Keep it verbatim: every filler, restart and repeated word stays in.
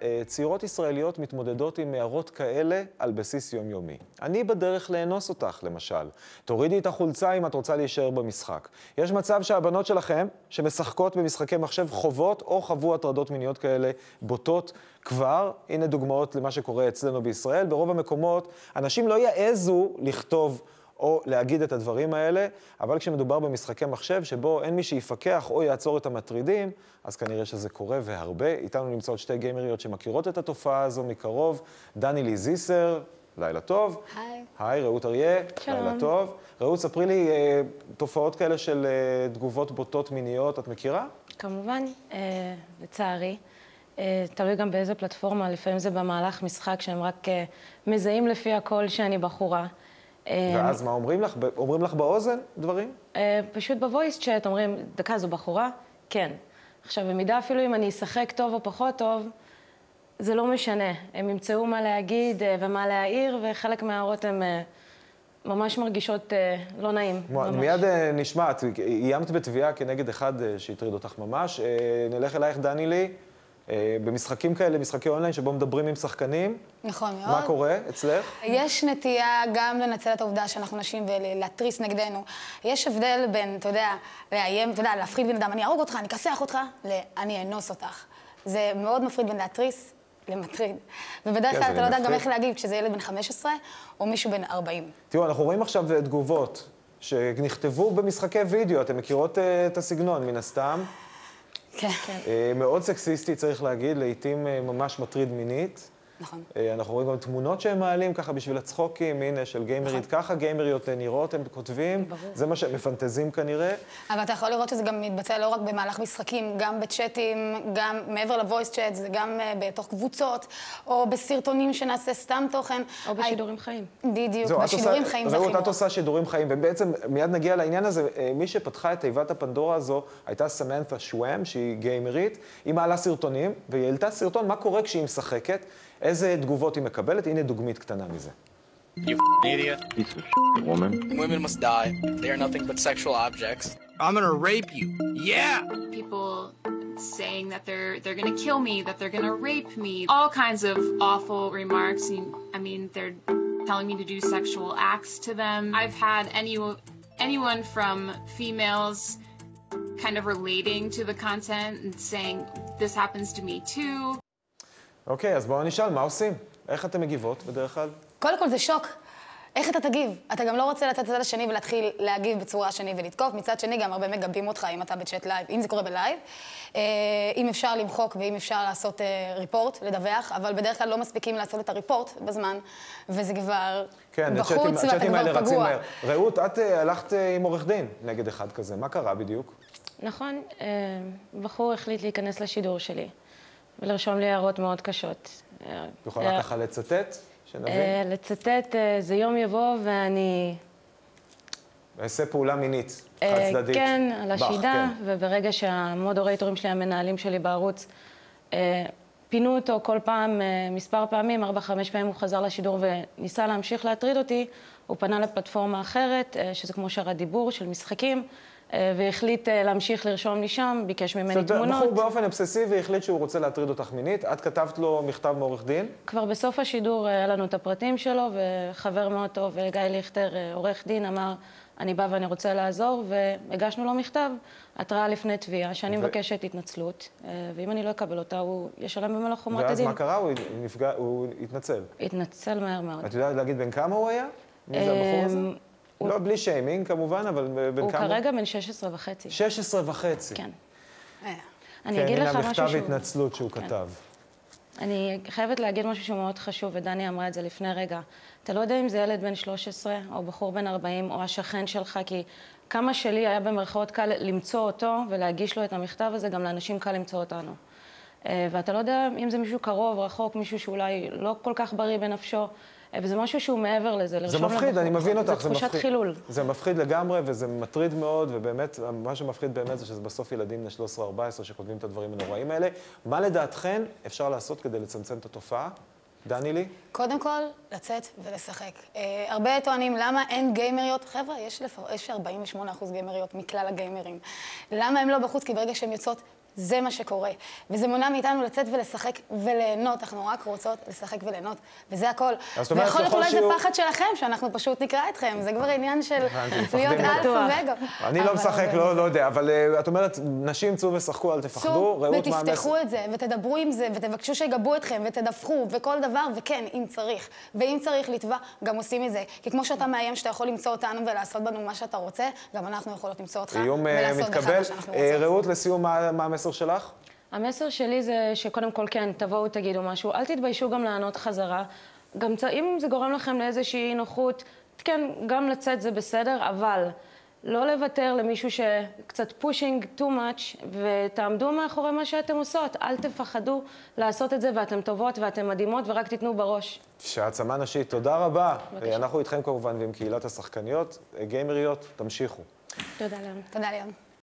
צעירות ישראליות מתמודדות עם הערות כאלה על בסיס יומיומי. אני בדרך לאנוס אותך, למשל. תורידי את החולצה אם את רוצה להישאר במשחק. יש מצב שהבנות שלכם, שמשחקות במשחקי מחשב, חוות או חוו הטרדות מיניות כאלה בוטות כבר. הנה דוגמאות למה שקורה אצלנו בישראל. ברוב המקומות, אנשים לא יעזו לכתוב או להגיד את הדברים האלה, אבל כשמדובר במשחקי מחשב שבו אין מי שיפקח או יעצור את המטרידים, אז כנראה שזה קורה והרבה. איתנו נמצאות שתי גיימריות שמכירות את התופעה הזו מקרוב. דני זיסר, לילה טוב. היי. היי, רעות אריה. שלום. לילה טוב. רעות, ספרי לי אה, תופעות כאלה של אה, תגובות בוטות מיניות, את מכירה? כמובן, אה, לצערי. אה, תלוי גם באיזה פלטפורמה, לפעמים זה במהלך משחק שהם רק אה, מזהים לפי הקול שאני בחורה. ואז מה אומרים לך? אומרים לך באוזן דברים? פשוט בוויס צ'אט אומרים, דקה, זו בחורה? כן. עכשיו, במידה אפילו אם אני אשחק טוב או פחות טוב, זה לא משנה. הם ימצאו מה להגיד ומה להעיר, וחלק מההערות הן ממש מרגישות לא נעים. מיד נשמעת, איימת בתביעה כנגד אחד שהטריד אותך ממש. נלך אלייך, דני לי. במשחקים כאלה, משחקי אונליין, שבו מדברים עם שחקנים. נכון מאוד. מה קורה אצלך? יש נטייה גם לנצל את העובדה שאנחנו נשים ולהתריס נגדנו. יש הבדל בין, אתה יודע, לאיים, אתה יודע, להפחיד בן אדם, אני ארוג אותך, אני אכסח אותך, אני אנוס אותך. זה מאוד מפריד בין להתריס למטריד. ובדרך כלל אתה לא יודע גם איך להגיב כשזה ילד בן חמש עשרה או מישהו בן ארבעים. תראו, אנחנו רואים עכשיו תגובות שנכתבו במשחקי וידאו, אתם מכירות את הסגנון מן הסתם. כן. מאוד סקסיסטי, צריך להגיד, לעתים ממש מטריד מינית. נכון. אנחנו רואים גם תמונות שהם מעלים ככה בשביל הצחוקים, הנה, של גיימרית ככה, גיימריות נראות, הם כותבים, זה מה שהם מפנטזים כנראה. אבל אתה יכול לראות שזה גם מתבצע לא רק במהלך משחקים, גם בצ'אטים, גם מעבר לוויס צ'אט, זה גם בתוך קבוצות, או בסרטונים שנעשה סתם תוכן. או בשידורים חיים. בדיוק, בשידורים חיים זה הכי רעות, את עושה שידורים חיים, ובעצם מיד נגיע לעניין הזה, מי שפתחה את תיבת הפנדורה הזו הייתה סמנתה שוואם, שהיא גיימרית, היא מעלה סרטונים, והיא העלתה סרטון, מה קורה כשהיא משחקת, איזה תגובות היא מקבלת, הנה דוגמית קטנה מזה. You f***ing idiot. Piece of shit, woman. Women must die. They are nothing but sexual objects. I'm gonna rape you. Yeah! People saying that they're they're gonna kill me, that they're gonna rape me. All kinds of awful remarks. I mean, they're telling me to do sexual acts to them. I've had any anyone from females kind of relating to the content and saying, this happens to me too. אוקיי, אז בואו נשאל, מה עושים? איך אתם מגיבות בדרך כלל? קודם כל זה שוק. איך אתה תגיב? אתה גם לא רוצה לצאת לצד השני ולהתחיל להגיב בצורה השני ולתקוף. מצד שני גם הרבה מגבים אותך אם אתה בצ'אט לייב, אם זה קורה בלייב. אם אפשר למחוק ואם אפשר לעשות ריפורט, לדווח, אבל בדרך כלל לא מספיקים לעשות את הריפורט בזמן, וזה כבר בחוץ ואתה כבר פגוע. רעות, את הלכת עם עורך דין נגד אחד כזה, מה קרה בדיוק? נכון, בחור החליט להיכנס לשידור שלי. ולרשום לי הערות מאוד קשות. יכולה ככה לצטט? שנבין? לצטט זה יום יבוא ואני... אעשה פעולה מינית, חד צדדית. כן, על השידה, וברגע שהמודורייטורים שלי, המנהלים שלי בערוץ, פינו אותו כל פעם, מספר פעמים, ארבע, חמש פעמים הוא חזר לשידור וניסה להמשיך להטריד אותי, הוא פנה לפלטפורמה אחרת, שזה כמו שער הדיבור של משחקים, והחליט להמשיך לרשום לי שם, ביקש ממני תמונות. בחור באופן אובססיבי החליט שהוא רוצה להטריד אותך מינית. את כתבת לו מכתב מעורך דין? כבר בסוף השידור היה לנו את הפרטים שלו, וחבר מאוד טוב, גיא ליכטר, עורך דין, אמר, אני בא ואני רוצה לעזור, והגשנו לו מכתב, התראה לפני תביעה, שאני מבקשת התנצלות, ואם אני לא אקבל אותה, הוא ישלם במלוא חומרת הדין. ואז מה קרה? הוא נפגע, הוא התנצל. התנצל מהר מאוד. את יודעת להגיד בין כמה הוא היה? מי זה הבחור הזה? לא, בלי שיימינג כמובן, אבל בין כמה? הוא כרגע בן שש עשרה וחצי. שש עשרה וחצי. כן. אני אגיד לך משהו שהוא... כן, הנה המכתב התנצלות שהוא כתב. אני חייבת להגיד משהו שהוא מאוד חשוב, ודני אמרה את זה לפני רגע. אתה לא יודע אם זה ילד בן שלוש עשרה, או בחור בן ארבעים, או השכן שלך, כי כמה שלי היה במרכאות קל למצוא אותו ולהגיש לו את המכתב הזה, גם לאנשים קל למצוא אותנו. ואתה לא יודע אם זה מישהו קרוב, רחוק, מישהו שאולי לא כל כך בריא בנפשו, וזה משהו שהוא מעבר לזה. זה מפחיד, אני מבין אותך. זה תחושת חילול. זה מפחיד לגמרי, וזה מטריד מאוד, ובאמת, מה שמפחיד באמת זה שזה בסוף ילדים בני שלוש עשרה ארבע עשרה שכותבים את הדברים הנוראים האלה. מה לדעתכן אפשר לעשות כדי לצמצם את התופעה? דני לי? קודם כל, לצאת ולשחק. הרבה טוענים, למה אין גיימריות? חבר'ה, יש ארבעים ושמונה אחוז גיימריות מכלל הגיימרים. למה הם לא בחוץ? כי ברגע שהן יוצאות, זה מה שקורה. וזה מונע מאיתנו לצאת ולשחק וליהנות. אנחנו רק רוצות לשחק וליהנות, וזה הכל. ויכול להיות אולי זה פחד שלכם, שאנחנו פשוט נקרא אתכם. זה כבר עניין של להיות אלפא ואגו. אני לא משחק, לא יודע, אבל את אומרת, נשים צאו ושחקו, אל תפחדו. ותפתחו את זה, ותדברו עם זה, ותבקשו שיגבו אתכם, ותדווחו, וכל דבר, וכן, אם צריך. ואם צריך לתבוע, גם עושים את זה. כי כמו שאתה מאיים שאתה יכול למצוא אותנו ולעשות בנו מה שאתה רוצה, גם אנחנו יכולות למצוא אותך ולעשות בך מה שאנחנו רוצות. רעות, לסיום, מה המסר שלך? המסר שלי זה שקודם כל כן, תבואו, תגידו משהו. אל תתביישו גם לענות חזרה. גם אם זה גורם לכם לאיזושהי נוחות, כן, גם לצאת זה בסדר, אבל לא לוותר למישהו שקצת pushing too much, ותעמדו מאחורי מה שאתם עושות. אל תפחדו לעשות את זה, ואתם טובות ואתם מדהימות, ורק תיתנו בראש. שהעצמה נשית, תודה רבה. אנחנו איתכם כמובן ועם קהילת השחקניות, גיימריות, תמשיכו. תודה להם. תודה להם.